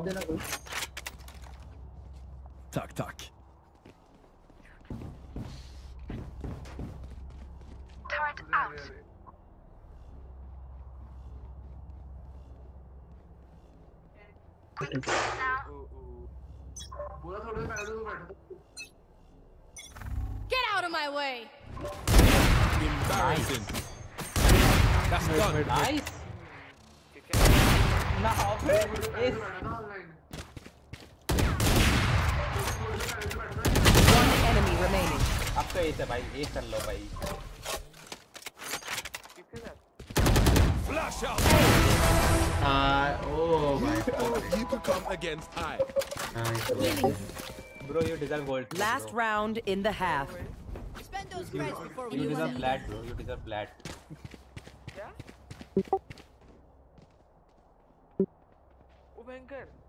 देना कोई. Tack, tack. Turret out. Quick now. Get out of my way. Embarrassing. That's done. Nice. Now is One enemy remaining. आपका ace है भाई, S कर लो भाई. Flash out. Oh my god. You could come against I. Nice. Bro, you deserve gold. Last round in the half. Spend those credits before we You use deserve them. flat, bro. You deserve flat. क्या? ओ भयंकर